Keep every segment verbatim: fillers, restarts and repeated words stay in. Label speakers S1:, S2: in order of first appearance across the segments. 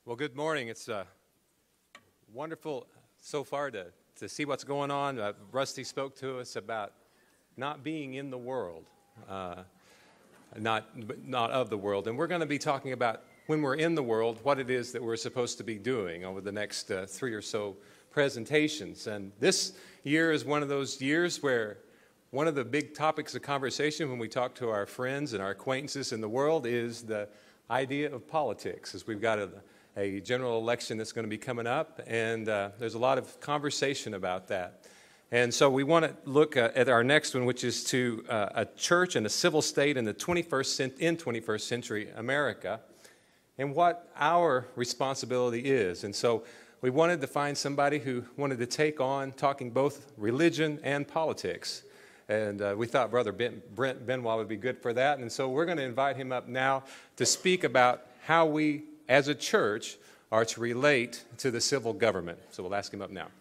S1: Well, good morning. It's uh, wonderful so far to, to see what's going on. Uh, Rusty spoke to us about not being in the world, uh, not, not of the world. And we're going to be talking about when we're in the world, what it is that we're supposed to be doing over the next uh, three or so presentations. And this year is one of those years where one of the big topics of conversation when we talk to our friends and our acquaintances in the world is the idea of politics, as we've got a a general election that's going to be coming up, and uh, there's a lot of conversation about that. And so we want to look uh, at our next one, which is to uh, a church and a civil state in the twenty-first cent- in twenty-first century America, and what our responsibility is. And so we wanted to find somebody who wanted to take on talking both religion and politics. And uh, we thought Brother ben- Brent Benoit would be good for that. And so we're going to invite him up now to speak about how we as a church, are to relate to the civil government. So we'll ask him up now.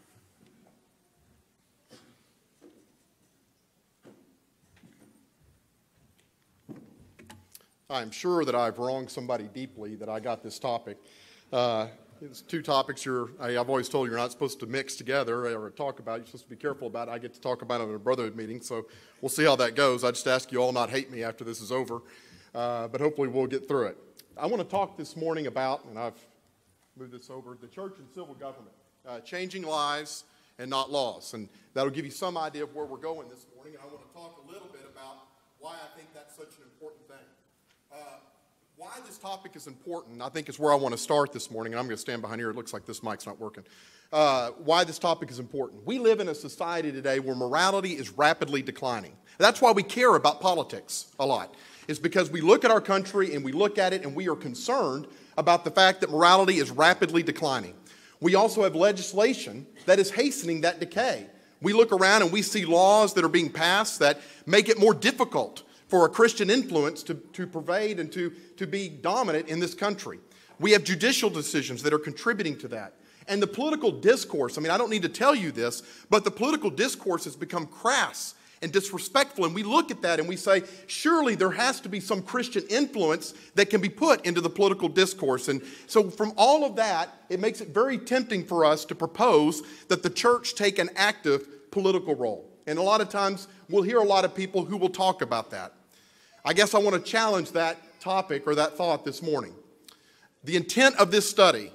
S2: I'm sure that I've wronged somebody deeply that I got this topic. Uh, it's two topics you're, I, I've always told you you're not supposed to mix together or talk about. You're supposed to be careful about it. I get to talk about it in a brotherhood meeting, so we'll see how that goes. I just ask you all not hate me after this is over, uh, but hopefully we'll get through it. I want to talk this morning about, and I've moved this over, the church and civil government, uh, changing lives and not laws. And that'll give you some idea of where we're going this morning. And I want to talk a little bit about why I think that's such an important thing. Uh, why this topic is important, I think, is where I want to start this morning. And I'm going to stand behind here. It looks like this mic's not working. Uh, why this topic is important. We live in a society today where morality is rapidly declining. That's why we care about politics a lot. Is because we look at our country and we look at it and we are concerned about the fact that morality is rapidly declining. We also have legislation that is hastening that decay. We look around and we see laws that are being passed that make it more difficult for a Christian influence to, to pervade and to, to be dominant in this country. We have judicial decisions that are contributing to that. And the political discourse, I mean, I don't need to tell you this, but the political discourse has become crass and disrespectful, and we look at that and we say, surely there has to be some Christian influence that can be put into the political discourse. And so from all of that, it makes it very tempting for us to propose that the church take an active political role. And a lot of times, we'll hear a lot of people who will talk about that. I guess I want to challenge that topic or that thought this morning. The intent of this study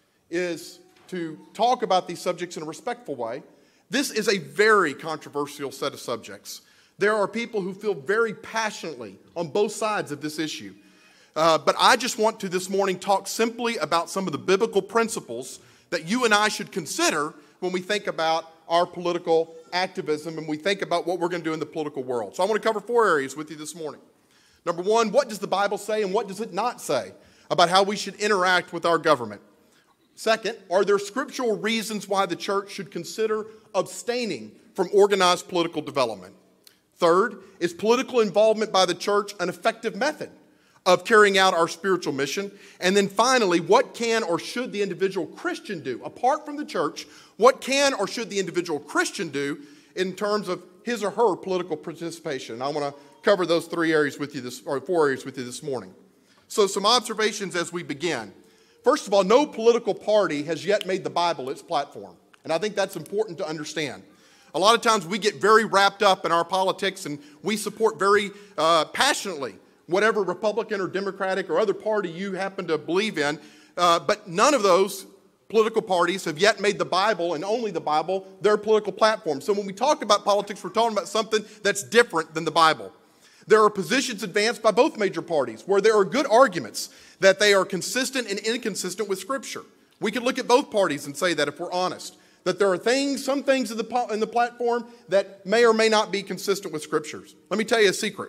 S2: is to talk about these subjects in a respectful way. This is a very controversial set of subjects. There are people who feel very passionately on both sides of this issue. Uh, but I just want to this morning talk simply about some of the biblical principles that you and I should consider when we think about our political activism and we think about what we're going to do in the political world. So I want to cover four areas with you this morning. Number one, what does the Bible say and what does it not say about how we should interact with our government? Second, are there scriptural reasons why the church should consider abstaining from organized political development? Third, is political involvement by the church an effective method of carrying out our spiritual mission? And then finally, what can or should the individual Christian do? Apart from the church, what can or should the individual Christian do in terms of his or her political participation? And I want to cover those three areas with you this, or four areas with you this morning. So some observations as we begin. First of all, no political party has yet made the Bible its platform. And I think that's important to understand. A lot of times we get very wrapped up in our politics and we support very uh, passionately whatever Republican or Democratic or other party you happen to believe in. Uh, but none of those political parties have yet made the Bible, and only the Bible, their political platform. So when we talk about politics, we're talking about something that's different than the Bible. There are positions advanced by both major parties where there are good arguments that they are consistent and inconsistent with Scripture. We could look at both parties and say that if we're honest, that there are things, some things in the, in the platform that may or may not be consistent with Scriptures. Let me tell you a secret.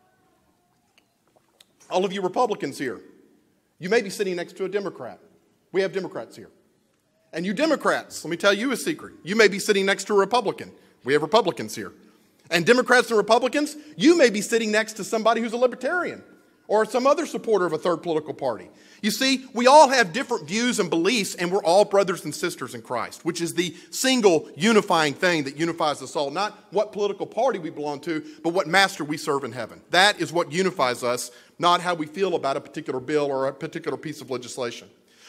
S2: All of you Republicans here, you may be sitting next to a Democrat. We have Democrats here. And you Democrats, let me tell you a secret. You may be sitting next to a Republican. We have Republicans here. And Democrats and Republicans, you may be sitting next to somebody who's a libertarian or some other supporter of a third political party. You see, we all have different views and beliefs, and we're all brothers and sisters in Christ, which is the single unifying thing that unifies us all. Not what political party we belong to, but what master we serve in heaven. That is what unifies us, not how we feel about a particular bill or a particular piece of legislation.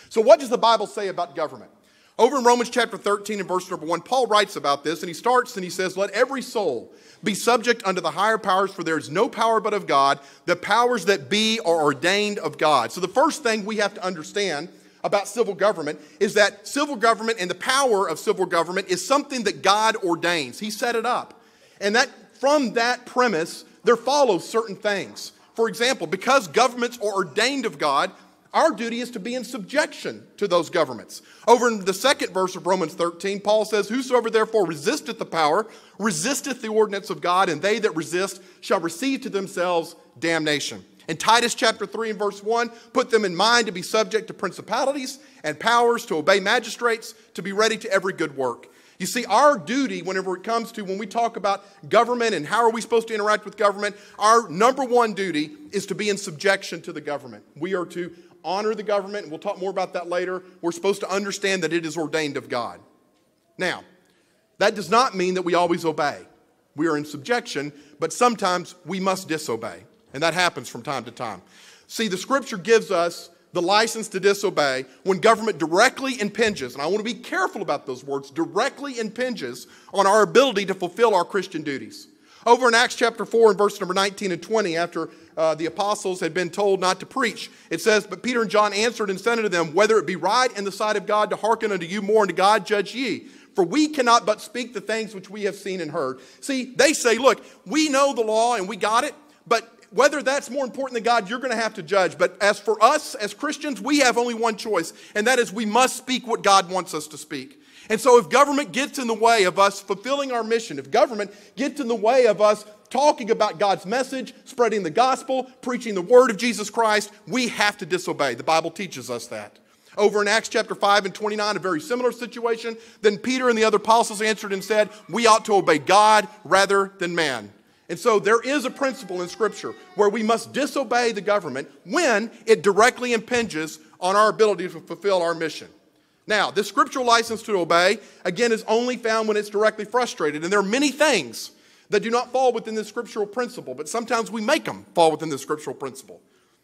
S2: So what does the Bible say about government? Over in Romans chapter thirteen and verse number one, Paul writes about this, and he starts and he says, let every soul be subject unto the higher powers, for there is no power but of God. The powers that be are ordained of God. So the first thing we have to understand about civil government is that civil government and the power of civil government is something that God ordains. He set it up. And that from that premise, there follows certain things. For example, because governments are ordained of God, our duty is to be in subjection to those governments. Over in the second verse of Romans thirteen, Paul says, whosoever therefore resisteth the power, resisteth the ordinance of God, and they that resist shall receive to themselves damnation. In Titus chapter three and verse one, put them in mind to be subject to principalities and powers, to obey magistrates, to be ready to every good work. You see, our duty, whenever it comes to when we talk about government and how are we supposed to interact with government, our number one duty is to be in subjection to the government. We are to honor the government, and we'll talk more about that later. We're supposed to understand that it is ordained of God. Now, that does not mean that we always obey. We are in subjection, but sometimes we must disobey, and that happens from time to time. See, the Scripture gives us the license to disobey when government directly impinges, and I want to be careful about those words, directly impinges on our ability to fulfill our Christian duties. Over in Acts chapter four and verse number nineteen and twenty, after uh, the apostles had been told not to preach, it says, but Peter and John answered and said unto them, whether it be right in the sight of God to hearken unto you more, unto God judge ye. For we cannot but speak the things which we have seen and heard. See, they say, look, we know the law and we got it, but whether that's more important than God, you're going to have to judge. But as for us, as Christians, we have only one choice, and that is we must speak what God wants us to speak. And so if government gets in the way of us fulfilling our mission, if government gets in the way of us talking about God's message, spreading the gospel, preaching the word of Jesus Christ, we have to disobey. The Bible teaches us that. Over in Acts chapter five and twenty-nine, a very similar situation. Then Peter and the other apostles answered and said, we ought to obey God rather than man. And so there is a principle in Scripture where we must disobey the government when it directly impinges on our ability to fulfill our mission. Now, this scriptural license to obey, again, is only found when it's directly frustrated. And there are many things that do not fall within this scriptural principle, but sometimes we make them fall within this scriptural principle.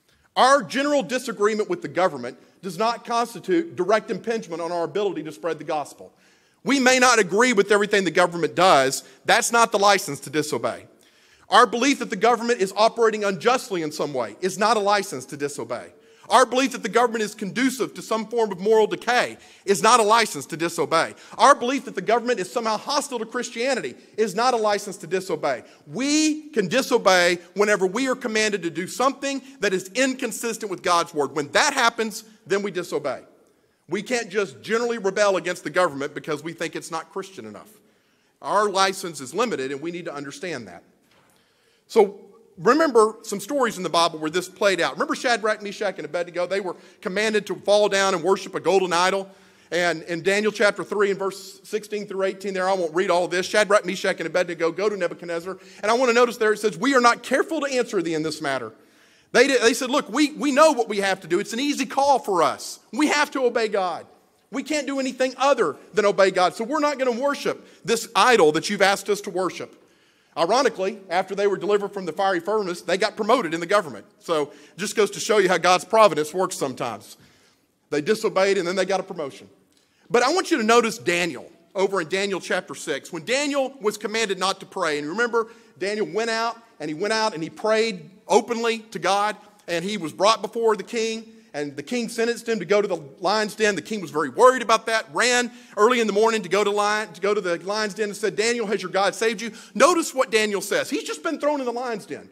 S2: Our general disagreement with the government does not constitute direct impingement on our ability to spread the gospel. We may not agree with everything the government does. That's not the license to disobey. Our belief that the government is operating unjustly in some way is not a license to disobey. Our belief that the government is conducive to some form of moral decay is not a license to disobey. Our belief that the government is somehow hostile to Christianity is not a license to disobey. We can disobey whenever we are commanded to do something that is inconsistent with God's word. When that happens, then we disobey. We can't just generally rebel against the government because we think it's not Christian enough. Our license is limited, and we need to understand that. So remember some stories in the Bible where this played out. Remember Shadrach, Meshach, and Abednego? They were commanded to fall down and worship a golden idol. And in Daniel chapter three and verse sixteen through eighteen there, I won't read all of this. Shadrach, Meshach, and Abednego go to Nebuchadnezzar. And I want to notice there it says, we are not careful to answer thee in this matter. They, did, they said, look, we, we know what we have to do. It's an easy call for us. We have to obey God. We can't do anything other than obey God. So we're not going to worship this idol that you've asked us to worship. Ironically, after they were delivered from the fiery furnace, they got promoted in the government. So it just goes to show you how God's providence works sometimes. They disobeyed and then they got a promotion. But I want you to notice Daniel over in Daniel chapter six. When Daniel was commanded not to pray, and remember, Daniel went out and he went out and he prayed openly to God, and he was brought before the king. And the king sentenced him to go to the lion's den. The king was very worried about that, ran early in the morning to go to, lion, to go to the lion's den and said, Daniel, has your God saved you? Notice what Daniel says. He's just been thrown in the lion's den.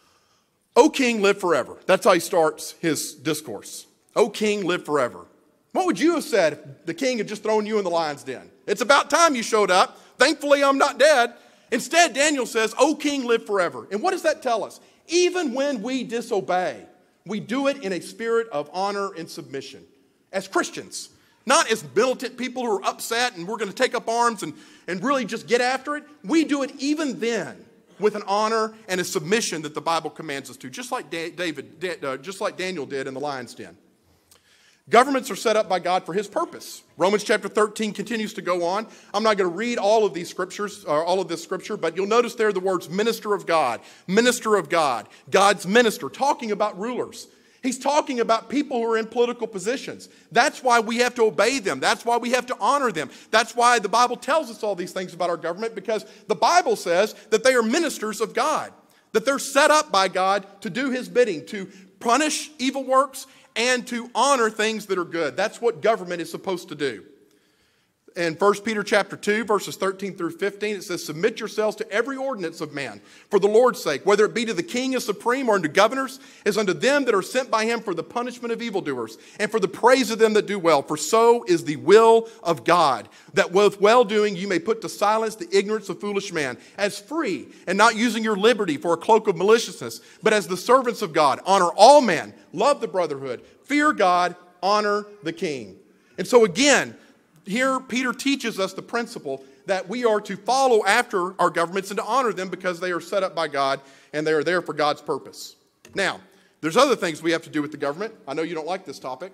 S2: O king, live forever. That's how he starts his discourse. O king, live forever. What would you have said if the king had just thrown you in the lion's den? It's about time you showed up. Thankfully, I'm not dead. Instead, Daniel says, O king, live forever. And what does that tell us? Even when we disobey, we do it in a spirit of honor and submission as Christians, not as militant people who are upset and we're going to take up arms and, and really just get after it. We do it even then with an honor and a submission that the Bible commands us to, just like David, uh, just like Daniel did in the lion's den. Governments are set up by God for his purpose. Romans chapter thirteen continues to go on. I'm not going to read all of these scriptures, or all of this scripture, but you'll notice there the words minister of God, minister of God, God's minister, talking about rulers. He's talking about people who are in political positions. That's why we have to obey them. That's why we have to honor them. That's why the Bible tells us all these things about our government, because the Bible says that they are ministers of God, that they're set up by God to do his bidding, to punish evil works and to honor things that are good. That's what government is supposed to do. In First Peter chapter two, verses thirteen through fifteen, it says, submit yourselves to every ordinance of man for the Lord's sake, whether it be to the king as supreme or unto governors, as unto them that are sent by him for the punishment of evildoers, and for the praise of them that do well. For so is the will of God, that with well-doing you may put to silence the ignorance of foolish man, as free, and not using your liberty for a cloak of maliciousness, but as the servants of God. Honor all men, love the brotherhood, fear God, honor the king. And so again, here, Peter teaches us the principle that we are to follow after our governments and to honor them because they are set up by God and they are there for God's purpose. Now, there's other things we have to do with the government. I know you don't like this topic,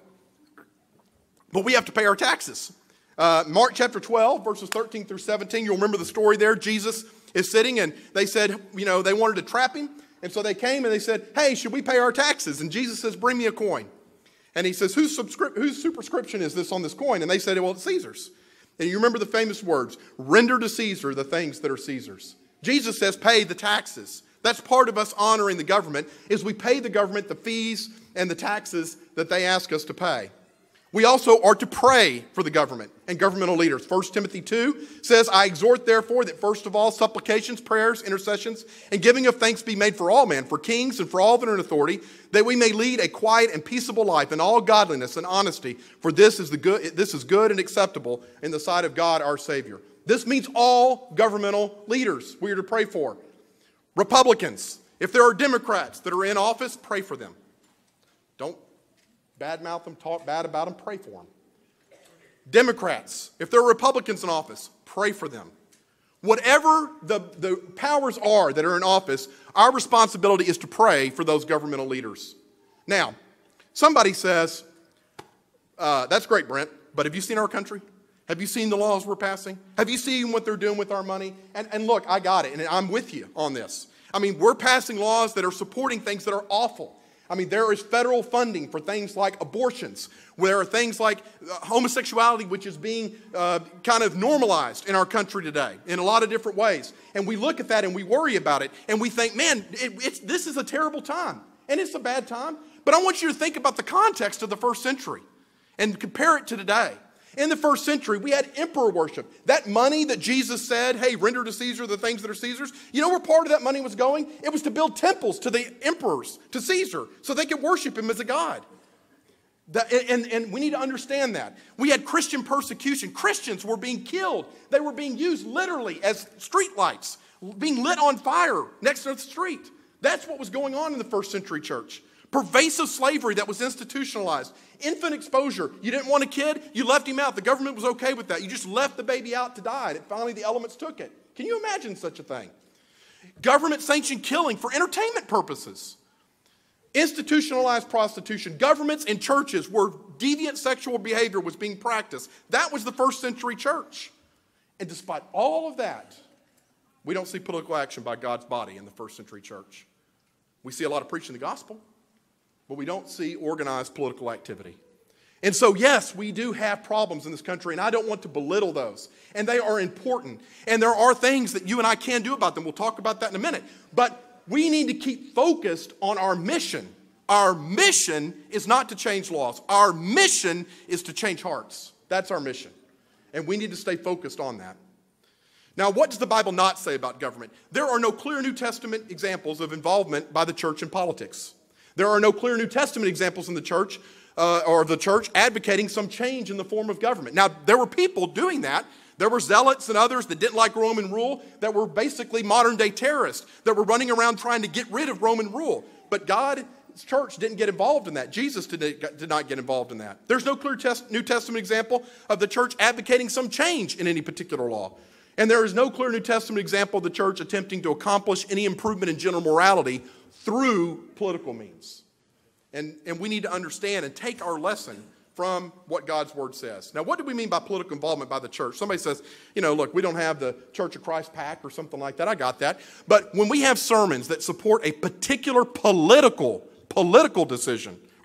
S2: but we have to pay our taxes. Uh, Mark chapter twelve, verses thirteen through seventeen, you'll remember the story there. Jesus is sitting and they said, you know, they wanted to trap him. And so they came and they said, hey, should we pay our taxes? And Jesus says, bring me a coin. And he says, whose, subscri- whose superscription is this on this coin? And they said, well, it's Caesar's. And you remember the famous words, render to Caesar the things that are Caesar's. Jesus says, pay the taxes. That's part of us honoring the government, is we pay the government the fees and the taxes that they ask us to pay. We also are to pray for the government and governmental leaders. First Timothy two says, I exhort therefore that first of all supplications, prayers, intercessions, and giving of thanks be made for all men, for kings and for all that are in authority, that we may lead a quiet and peaceable life in all godliness and honesty, for this is the good this is good and acceptable in the sight of God our Savior. This means all governmental leaders we are to pray for. Republicans, if there are Democrats that are in office, pray for them. Don't badmouth them, talk bad about them, pray for them. Democrats, if there are Republicans in office, pray for them. Whatever the, the powers are that are in office, our responsibility is to pray for those governmental leaders. Now, somebody says, uh, that's great, Brent, but have you seen our country? Have you seen the laws we're passing? Have you seen what they're doing with our money? And, and look, I got it, and I'm with you on this. I mean, we're passing laws that are supporting things that are awful. I mean, there is federal funding for things like abortions. There are things like uh, homosexuality, which is being uh, kind of normalized in our country today in a lot of different ways. And we look at that and we worry about it. And we think, man, it, it's, this is a terrible time. And it's a bad time. But I want you to think about the context of the first century and compare it to today. In the first century, we had emperor worship. That money that Jesus said, hey, render to Caesar the things that are Caesar's, you know where part of that money was going? It was to build temples to the emperors, to Caesar, so they could worship him as a god. That, and, and we need to understand that. We had Christian persecution. Christians were being killed. They were being used literally as streetlights, being lit on fire next to the street. That's what was going on in the first century church. Pervasive slavery that was institutionalized. Infant exposure. You didn't want a kid, you left him out. The government was okay with that. You just left the baby out to die, and finally the elements took it. Can you imagine such a thing? Government-sanctioned killing for entertainment purposes. Institutionalized prostitution. Governments and churches where deviant sexual behavior was being practiced. That was the first century church. And despite all of that, we don't see political action by God's body in the first century church. We see a lot of preaching the gospel, but we don't see organized political activity. And so, yes, we do have problems in this country, and I don't want to belittle those. And they are important. And there are things that you and I can do about them. We'll talk about that in a minute. But we need to keep focused on our mission. Our mission is not to change laws. Our mission is to change hearts. That's our mission. And we need to stay focused on that. Now, what does the Bible not say about government? There are no clear New Testament examples of involvement by the church in politics. There are no clear New Testament examples in the church uh, or the church advocating some change in the form of government. Now, there were people doing that. There were zealots and others that didn't like Roman rule that were basically modern-day terrorists that were running around trying to get rid of Roman rule. But God's church didn't get involved in that. Jesus did, did not get involved in that. There's no clear test, New Testament example of the church advocating some change in any particular law. And there is no clear New Testament example of the church attempting to accomplish any improvement in general morality through political means. And, and we need to understand and take our lesson from what God's Word says. Now, what do we mean by political involvement by the church? Somebody says, you know, look, we don't have the Church of Christ PAC or something like that. I got that. But when we have sermons that support a particular political, political decision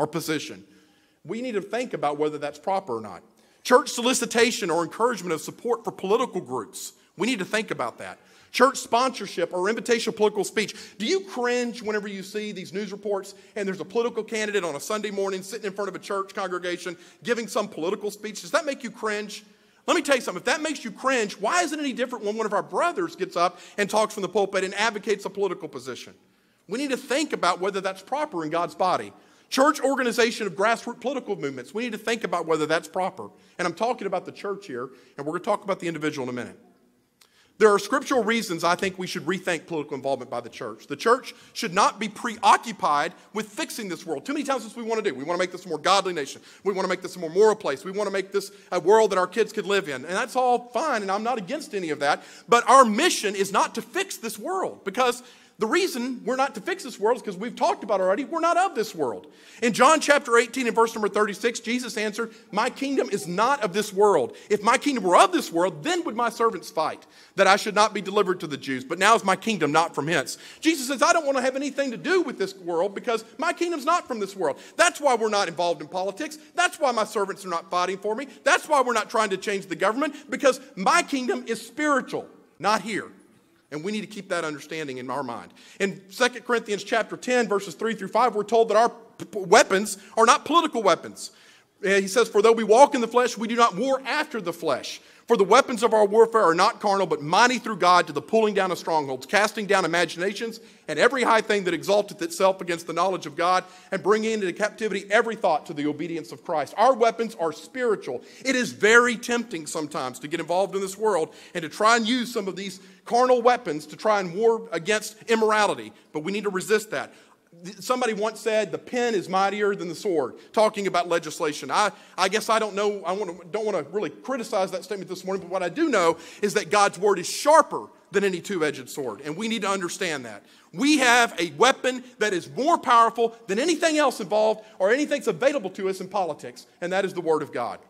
S2: or position. We need to think about whether that's proper or not. Church solicitation or encouragement of support for political groups. We need to think about that. Church sponsorship or invitation of political speech. Do you cringe whenever you see these news reports and there's a political candidate on a Sunday morning sitting in front of a church congregation giving some political speech? Does that make you cringe? Let me tell you something. If that makes you cringe, why is it any different when one of our brothers gets up and talks from the pulpit and advocates a political position? We need to think about whether that's proper in God's body. Church organization of grassroots political movements. We need to think about whether that's proper. And I'm talking about the church here, and we're going to talk about the individual in a minute. There are scriptural reasons I think we should rethink political involvement by the church. The church should not be preoccupied with fixing this world. Too many times that's what we want to do. We want to make this a more godly nation. We want to make this a more moral place. We want to make this a world that our kids could live in. And that's all fine, and I'm not against any of that. But our mission is not to fix this world, because the reason we're not to fix this world is because we've talked about already, we're not of this world. In John chapter eighteen and verse number thirty-six, Jesus answered, my kingdom is not of this world. If my kingdom were of this world, then would my servants fight, that I should not be delivered to the Jews. But now is my kingdom not from hence. Jesus says, I don't want to have anything to do with this world because my kingdom's not from this world. That's why we're not involved in politics. That's why my servants are not fighting for me. That's why we're not trying to change the government, because my kingdom is spiritual, not here. And we need to keep that understanding in our mind. In Second Corinthians chapter ten, verses three through five, we're told that our p- weapons are not political weapons. He says, for though we walk in the flesh, we do not war after the flesh. For the weapons of our warfare are not carnal, but mighty through God to the pulling down of strongholds, casting down imaginations, and every high thing that exalteth itself against the knowledge of God, and bringing into captivity every thought to the obedience of Christ. Our weapons are spiritual. It is very tempting sometimes to get involved in this world and to try and use some of these carnal weapons to try and war against immorality, but we need to resist that. Somebody once said the pen is mightier than the sword, talking about legislation. I, I guess I don't know, I want to, don't want to really criticize that statement this morning, but what I do know is that God's word is sharper than any two-edged sword, and we need to understand that. We have a weapon that is more powerful than anything else involved or anything that's available to us in politics, and that is the word of God.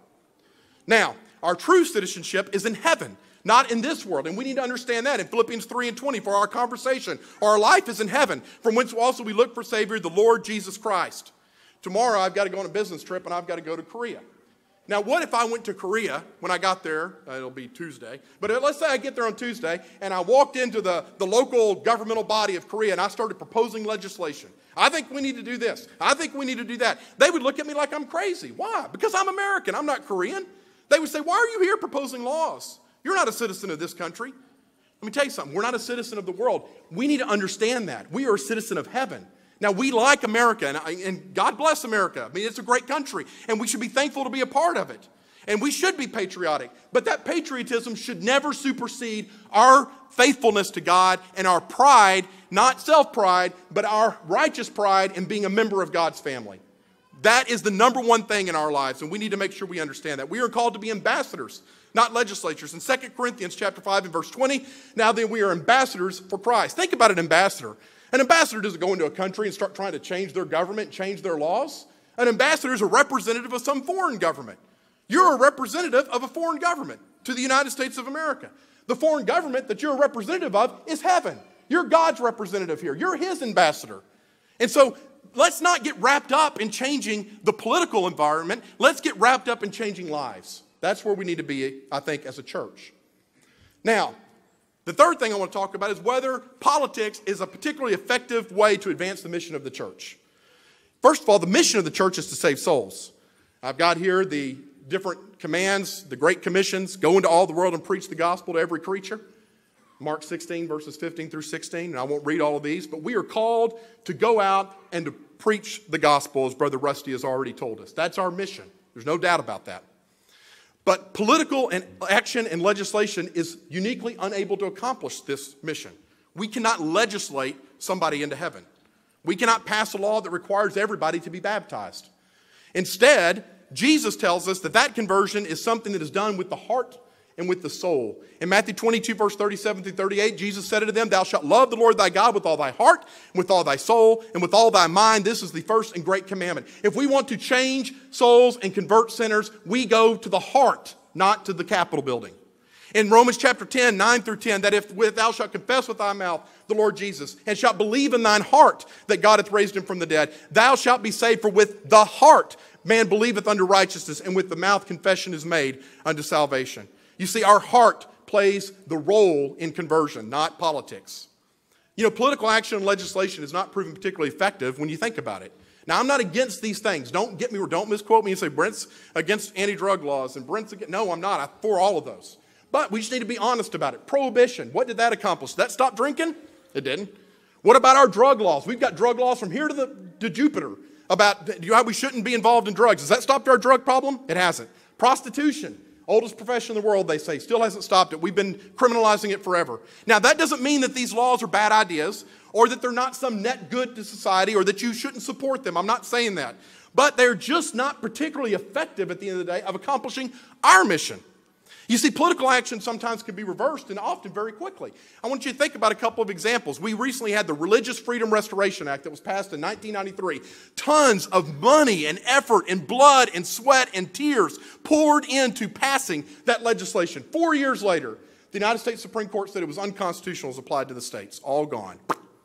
S2: Now, our true citizenship is in heaven, not in this world. And we need to understand that in Philippians three and twenty for our conversation. Our life is in heaven, from whence also we look for Savior, the Lord Jesus Christ. Tomorrow I've got to go on a business trip and I've got to go to Korea. Now, what if I went to Korea when I got there? Uh, it'll be Tuesday. But let's say I get there on Tuesday and I walked into the, the local governmental body of Korea and I started proposing legislation. I think we need to do this. I think we need to do that. They would look at me like I'm crazy. Why? Because I'm American. I'm not Korean. They would say, why are you here proposing laws? You're not a citizen of this country. Let me tell you something. We're not a citizen of the world. We need to understand that. We are a citizen of heaven. Now, we like America, and, and God bless America. I mean, it's a great country, and we should be thankful to be a part of it. And we should be patriotic. But that patriotism should never supersede our faithfulness to God and our pride, not self-pride, but our righteous pride in being a member of God's family. That is the number one thing in our lives, and we need to make sure we understand that. We are called to be ambassadors, not legislatures. In Second Corinthians chapter five and verse twenty, now then we are ambassadors for Christ. Think about an ambassador. An ambassador doesn't go into a country and start trying to change their government, change their laws. An ambassador is a representative of some foreign government. You're a representative of a foreign government to the United States of America. The foreign government that you're a representative of is heaven. You're God's representative here. You're his ambassador. And so let's not get wrapped up in changing the political environment. Let's get wrapped up in changing lives. That's where we need to be, I think, as a church. Now, the third thing I want to talk about is whether politics is a particularly effective way to advance the mission of the church. First of all, the mission of the church is to save souls. I've got here the different commands, the great commissions, go into all the world and preach the gospel to every creature. Mark sixteen, verses fifteen through sixteen, and I won't read all of these, but we are called to go out and to preach the gospel, as Brother Rusty has already told us. That's our mission. There's no doubt about that. But political and action and legislation is uniquely unable to accomplish this mission. We cannot legislate somebody into heaven. We cannot pass a law that requires everybody to be baptized. Instead, Jesus tells us that that conversion is something that is done with the heart and with the soul. In Matthew twenty-two, verse thirty-seven through thirty-eight, Jesus said unto them, thou shalt love the Lord thy God with all thy heart, with all thy soul, and with all thy mind. This is the first and great commandment. If we want to change souls and convert sinners, we go to the heart, not to the Capitol building. In Romans chapter ten, nine through ten, that if thou shalt confess with thy mouth the the Lord Jesus, and shalt believe in thine heart that God hath raised him from the dead, thou shalt be saved. For with the heart man believeth unto righteousness, and with the mouth confession is made unto salvation. You see, our heart plays the role in conversion, not politics. You know, political action and legislation is not proven particularly effective when you think about it. Now, I'm not against these things. Don't get me, or don't misquote me and say Brent's against anti-drug laws and Brent's against. No, I'm not. I'm for all of those. But we just need to be honest about it. Prohibition, what did that accomplish? Did that stop drinking? It didn't. What about our drug laws? We've got drug laws from here to, the, to Jupiter about how we shouldn't be involved in drugs. Has that stopped our drug problem? It hasn't. Prostitution, oldest profession in the world, they say, still hasn't stopped it. We've been criminalizing it forever. Now, that doesn't mean that these laws are bad ideas or that they're not some net good to society or that you shouldn't support them. I'm not saying that. But they're just not particularly effective at the end of the day of accomplishing our mission. You see, political action sometimes can be reversed and often very quickly. I want you to think about a couple of examples. We recently had the Religious Freedom Restoration Act that was passed in nineteen ninety-three. Tons of money and effort and blood and sweat and tears poured into passing that legislation. Four years later, the United States Supreme Court said it was unconstitutional as applied to the states. All gone.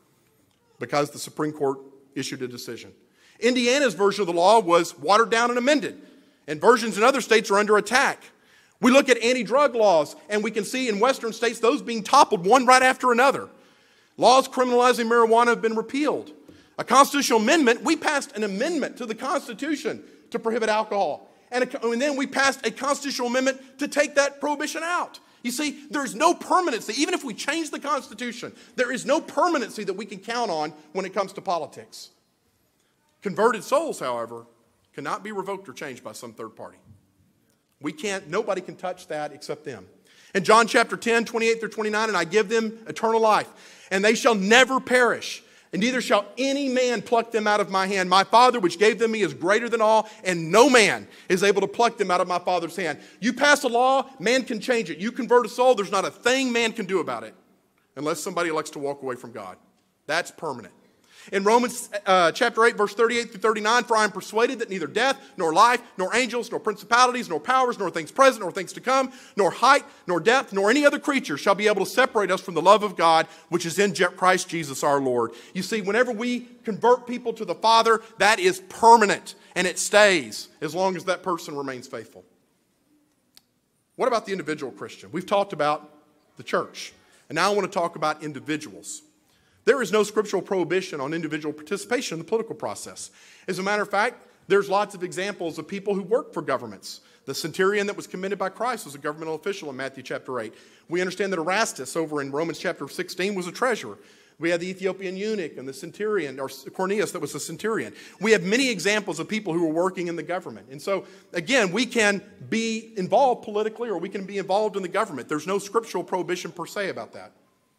S2: Because the Supreme Court issued a decision. Indiana's version of the law was watered down and amended. And versions in other states are under attack. We look at anti-drug laws, and we can see in western states those being toppled one right after another. Laws criminalizing marijuana have been repealed. A constitutional amendment, we passed an amendment to the Constitution to prohibit alcohol. And, a, and then we passed a constitutional amendment to take that prohibition out. You see, there's no permanency. Even if we change the Constitution, there is no permanency that we can count on when it comes to politics. Converted souls, however, cannot be revoked or changed by some third party. We can't, nobody can touch that except them. In John chapter ten, twenty-eight through twenty-nine, and I give them eternal life, and they shall never perish, and neither shall any man pluck them out of my hand. My Father which gave them me is greater than all, and no man is able to pluck them out of my Father's hand. You pass a law, man can change it. You convert a soul, there's not a thing man can do about it, unless somebody elects to walk away from God. That's permanent. In Romans uh, chapter eight, verse thirty-eight through thirty-nine, for I am persuaded that neither death, nor life, nor angels, nor principalities, nor powers, nor things present, nor things to come, nor height, nor depth, nor any other creature shall be able to separate us from the love of God, which is in Christ Jesus our Lord. You see, whenever we convert people to the Father, that is permanent, and it stays as long as that person remains faithful. What about the individual Christian? We've talked about the church, and now I want to talk about individuals. There is no scriptural prohibition on individual participation in the political process. As a matter of fact, there's lots of examples of people who work for governments. The centurion that was commended by Christ was a governmental official in Matthew chapter eight. We understand that Erastus over in Romans chapter sixteen was a treasurer. We had the Ethiopian eunuch and the centurion, or Cornelius that was a centurion. We have many examples of people who were working in the government. And so, again, we can be involved politically or we can be involved in the government. There's no scriptural prohibition per se about that.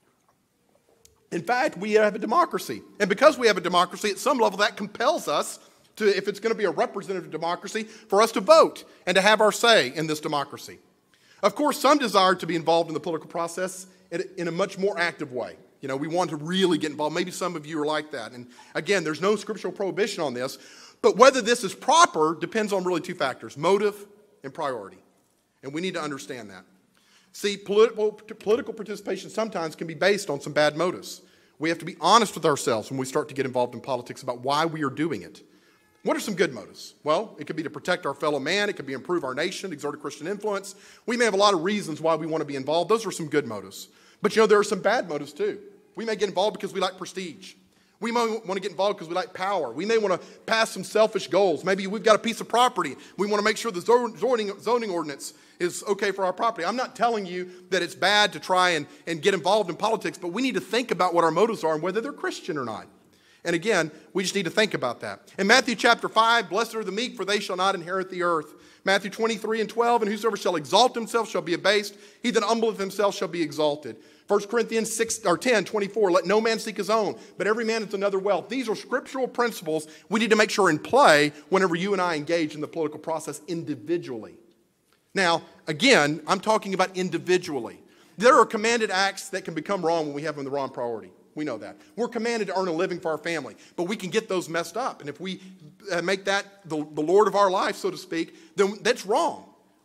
S2: In fact, we have a democracy. And because we have a democracy, at some level that compels us to, if it's going to be a representative democracy, for us to vote and to have our say in this democracy. Of course, some desire to be involved in the political process in a, in a much more active way. You know, we want to really get involved. Maybe some of you are like that. And again, there's no scriptural prohibition on this. But whether this is proper depends on really two factors, motive and priority. And we need to understand that. See, political, political participation sometimes can be based on some bad motives. We have to be honest with ourselves when we start to get involved in politics about why we are doing it. What are some good motives? Well, it could be to protect our fellow man. It could be improve our nation, exert a Christian influence. We may have a lot of reasons why we want to be involved. Those are some good motives. But you know, there are some bad motives too. We may get involved because we like prestige. We may want to get involved because we like power. We may want to pass some selfish goals. Maybe we've got a piece of property. We want to make sure the zoning, zoning ordinance is okay for our property. I'm not telling you that it's bad to try and, and get involved in politics, but we need to think about what our motives are and whether they're Christian or not. And again, we just need to think about that. In Matthew chapter five, blessed are the meek, for they shall not inherit the earth. Matthew twenty-three and twelve, and whosoever shall exalt himself shall be abased. He that humbleth himself shall be exalted. First Corinthians six, or ten, twenty-four, let no man seek his own, but every man is another wealth. These are scriptural principles we need to make sure in play whenever you and I engage in the political process individually. Now, again, I'm talking about individually. There are commanded acts that can become wrong when we have them the wrong priority. We know that. We're commanded to earn a living for our family, but we can get those messed up. And if we uh, make that the, the Lord of our life, so to speak, then that's wrong.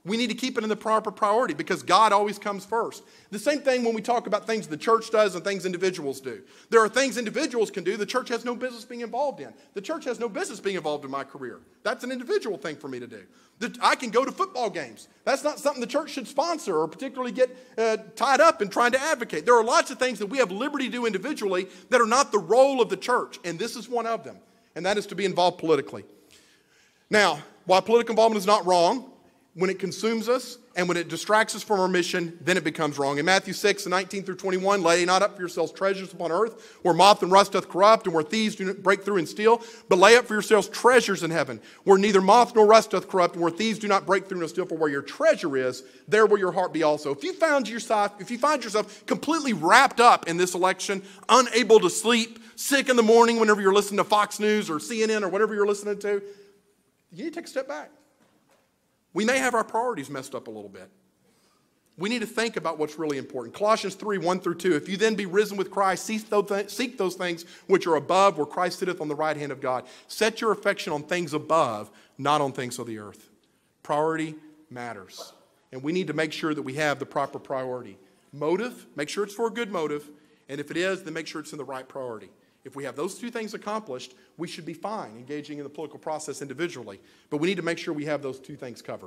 S2: We need to keep it in the proper priority because God always comes first. The same thing when we talk about things the church does and things individuals do. There are things individuals can do the church has no business being involved in. The church has no business being involved in my career. That's an individual thing for me to do. The, I can go to football games. That's not something the church should sponsor or particularly get uh, tied up in trying to advocate. There are lots of things that we have liberty to do individually that are not the role of the church, and this is one of them, and that is to be involved politically. Now, while political involvement is not wrong, when it consumes us and when it distracts us from our mission, then it becomes wrong. In Matthew six, nineteen through twenty-one, lay not up for yourselves treasures upon earth, where moth and rust doth corrupt, and where thieves do not break through and steal, but lay up for yourselves treasures in heaven, where neither moth nor rust doth corrupt, and where thieves do not break through nor steal. For where your treasure is, there will your heart be also. If you found yourself, if you find yourself completely wrapped up in this election, unable to sleep, sick in the morning whenever you're listening to Fox News or C N N or whatever you're listening to, you need to take a step back. We may have our priorities messed up a little bit. We need to think about what's really important. Colossians three, one through two. If you then be risen with Christ, seek those, th- seek those things which are above, where Christ sitteth on the right hand of God. Set your affection on things above, not on things of the earth. Priority matters. And we need to make sure that we have the proper priority. Motive, make sure it's for a good motive. And if it is, then make sure it's in the right priority. If we have those two things accomplished, we should be fine engaging in the political process individually. But we need to make sure we have those two things covered.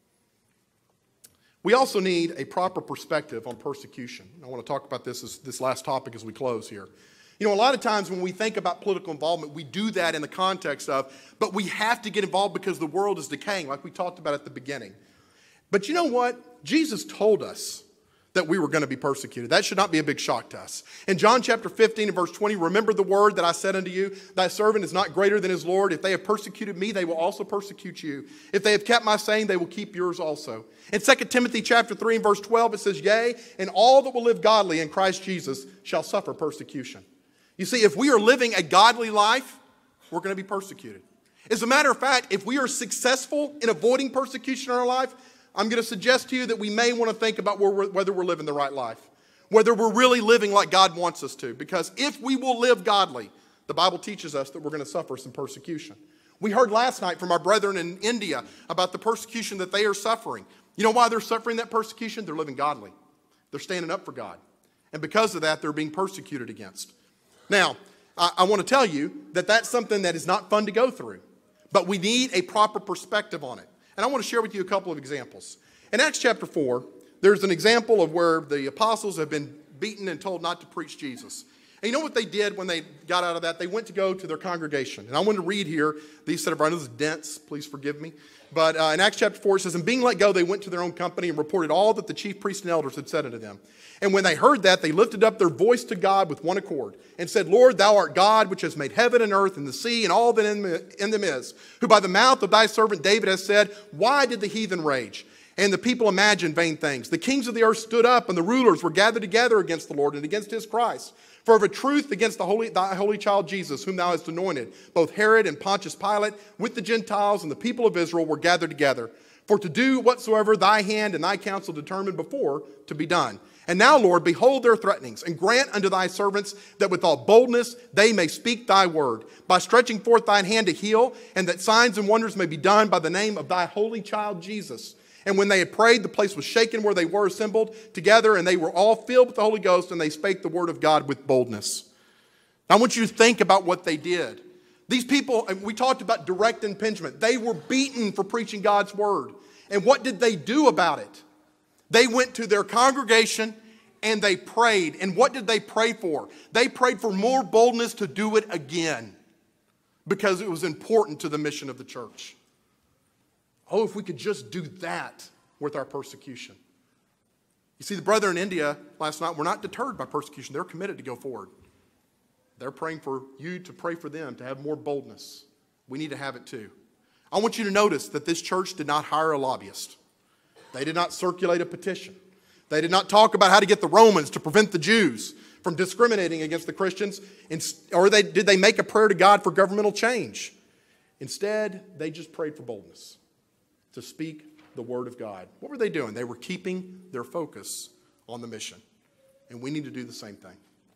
S2: We also need a proper perspective on persecution. I want to talk about this as this last topic as we close here. You know, a lot of times when we think about political involvement, we do that in the context of, but we have to get involved because the world is decaying, like we talked about at the beginning. But you know what? Jesus told us that we were going to be persecuted. That should not be a big shock to us. In John chapter fifteen and verse twenty, remember the word that I said unto you, thy servant is not greater than his Lord. If they have persecuted me, they will also persecute you. If they have kept my saying, they will keep yours also. In Second Timothy chapter three and verse twelve, it says, yea, and all that will live godly in Christ Jesus shall suffer persecution. You see, if we are living a godly life, we're going to be persecuted. As a matter of fact, if we are successful in avoiding persecution in our life, I'm going to suggest to you that we may want to think about whether we're living the right life, whether we're really living like God wants us to. Because if we will live godly, the Bible teaches us that we're going to suffer some persecution. We heard last night from our brethren in India about the persecution that they are suffering. You know why they're suffering that persecution? They're living godly. They're standing up for God. And because of that, they're being persecuted against. Now, I, I want to tell you that that's something that is not fun to go through. But we need a proper perspective on it. And I want to share with you a couple of examples. In Acts chapter four, there's an example of where the apostles have been beaten and told not to preach Jesus. And you know what they did when they got out of that? They went to go to their congregation. And I want to read here these set of writings. This is dense, please forgive me. But uh, in Acts chapter four, it says, and being let go, they went to their own company and reported all that the chief priests and elders had said unto them. And when they heard that, they lifted up their voice to God with one accord and said, Lord, thou art God, which has made heaven and earth and the sea and all that in them is, who by the mouth of thy servant David has said, why did the heathen rage? And the people imagined vain things. The kings of the earth stood up, and the rulers were gathered together against the Lord and against his Christ. For of a truth against the holy, thy holy child Jesus, whom thou hast anointed, both Herod and Pontius Pilate, with the Gentiles and the people of Israel, were gathered together, for to do whatsoever thy hand and thy counsel determined before to be done. And now, Lord, behold their threatenings, and grant unto thy servants that with all boldness they may speak thy word, by stretching forth thine hand to heal, and that signs and wonders may be done by the name of thy holy child Jesus. And when they had prayed, the place was shaken where they were assembled together, and they were all filled with the Holy Ghost, and they spake the word of God with boldness. Now, I want you to think about what they did. These people, we talked about direct impingement. They were beaten for preaching God's word. And what did they do about it? They went to their congregation and they prayed. And what did they pray for? They prayed for more boldness to do it again, because it was important to the mission of the church. Oh, if we could just do that with our persecution. You see, the brethren in India last night were not deterred by persecution. They're committed to go forward. They're praying for you to pray for them to have more boldness. We need to have it too. I want you to notice that this church did not hire a lobbyist. They did not circulate a petition. They did not talk about how to get the Romans to prevent the Jews from discriminating against the Christians. Or they, did they make a prayer to God for governmental change? Instead, they just prayed for boldness to speak the word of God. What were they doing? They were keeping their focus on the mission. And we need to do the same thing.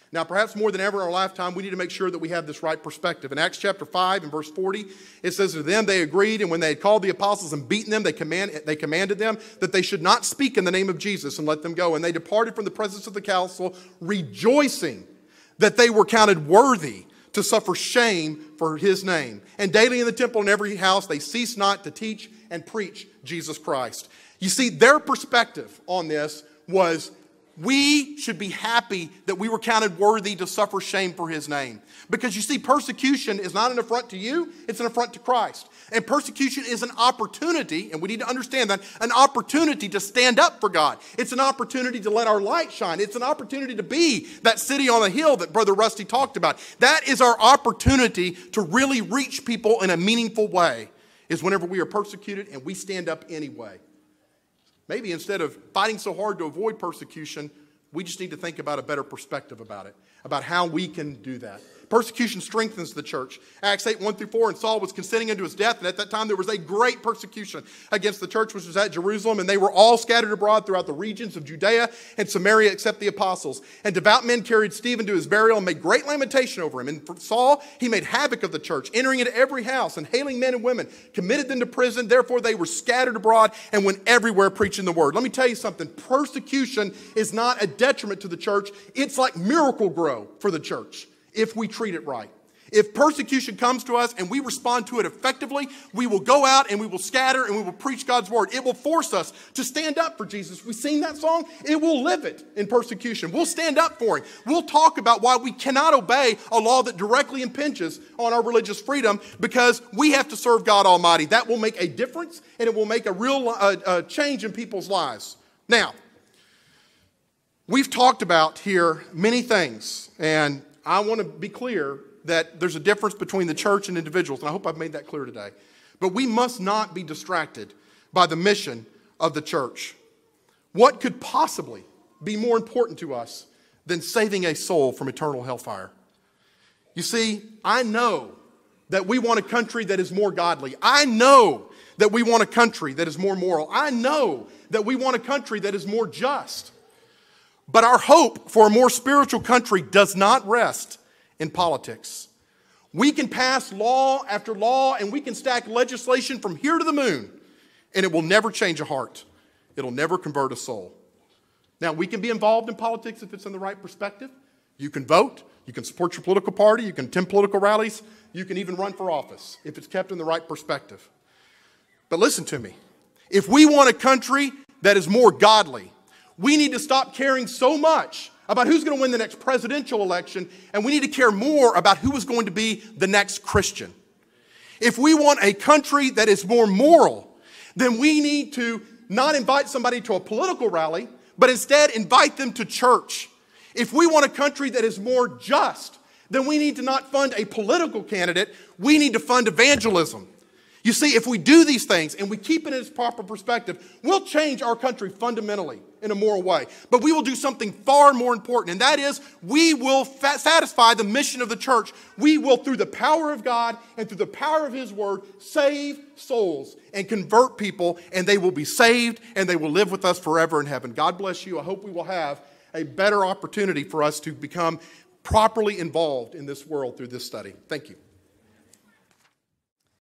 S2: Now, perhaps more than ever in our lifetime, we need to make sure that we have this right perspective. In Acts chapter five and verse forty, it says, to them they agreed, and when they had called the apostles and beaten them, they, command, they commanded them that they should not speak in the name of Jesus and let them go. And they departed from the presence of the council, rejoicing that they were counted worthy to suffer shame for his name. And daily in the temple and every house they ceased not to teach and preach Jesus Christ. You see, their perspective on this was, we should be happy that we were counted worthy to suffer shame for his name. Because you see, persecution is not an affront to you, it's an affront to Christ. And persecution is an opportunity, and we need to understand that, an opportunity to stand up for God. It's an opportunity to let our light shine. It's an opportunity to be that city on a hill that Brother Rusty talked about. That is our opportunity to really reach people in a meaningful way, is whenever we are persecuted and we stand up anyway. Maybe instead of fighting so hard to avoid persecution, we just need to think about a better perspective about it, about how we can do that. Persecution strengthens the church. Acts eight, one through four, and Saul was consenting unto his death, and at that time there was a great persecution against the church which was at Jerusalem, and they were all scattered abroad throughout the regions of Judea and Samaria except the apostles. And devout men carried Stephen to his burial and made great lamentation over him. And for Saul, he made havoc of the church, entering into every house and hailing men and women, committed them to prison. Therefore they were scattered abroad and went everywhere preaching the word. Let me tell you something. Persecution is not a detriment to the church. It's like miracle grow for the church, if we treat it right. If persecution comes to us and we respond to it effectively, we will go out and we will scatter and we will preach God's word. It will force us to stand up for Jesus. We sing that song, it will live it in persecution. We'll stand up for him. We'll talk about why we cannot obey a law that directly impinges on our religious freedom, because we have to serve God Almighty. That will make a difference, and it will make a real uh, uh, change in people's lives. Now, we've talked about here many things, and I want to be clear that there's a difference between the church and individuals, and I hope I've made that clear today. But we must not be distracted by the mission of the church. What could possibly be more important to us than saving a soul from eternal hellfire? You see, I know that we want a country that is more godly. I know that we want a country that is more moral. I know that we want a country that is more just. But our hope for a more spiritual country does not rest in politics. We can pass law after law, and we can stack legislation from here to the moon, and it will never change a heart. It'll never convert a soul. Now, we can be involved in politics if it's in the right perspective. You can vote. You can support your political party. You can attend political rallies. You can even run for office if it's kept in the right perspective. But listen to me. If we want a country that is more godly, we need to stop caring so much about who's going to win the next presidential election, and we need to care more about who is going to be the next Christian. If we want a country that is more moral, then we need to not invite somebody to a political rally, but instead invite them to church. If we want a country that is more just, then we need to not fund a political candidate, we need to fund evangelism. You see, if we do these things and we keep it in its proper perspective, we'll change our country fundamentally in a moral way. But we will do something far more important, and that is we will fa- satisfy the mission of the church. We will, through the power of God and through the power of his word, save souls and convert people, and they will be saved and they will live with us forever in heaven. God bless you. I hope we will have a better opportunity for us to become properly involved in this world through this study. Thank you.